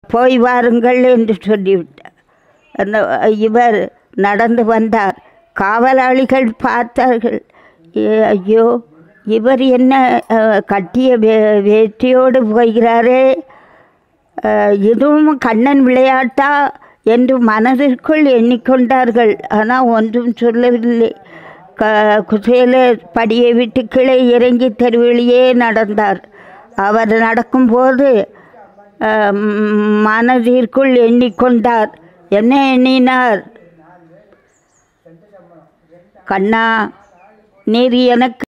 போய் வாருங்கள் என்று சொல்லிவிட்டார். அந்த இவர் நடந்து வந்தார். காவலாளிகள் பார்த்தார்கள். ஐயோ, இவர் என்ன கட்டிய வேற்றியோடு போகிறாரே, இதுவும் கண்ணன் விளையாட்டா என்று மனதிற்குள் எண்ணிக்கொண்டார்கள். ஆனால் ஒன்றும் சொல்லவில்லை. குசேலர் படியை விட்டு கீழே இறங்கி தெருவெளியே நடந்தார். அவர் நடக்கும்போது மனதிற்குள் எண்ணிக்கொண்டார். என்ன எண்ணினார்? கண்ணா, நீர் எனக்கு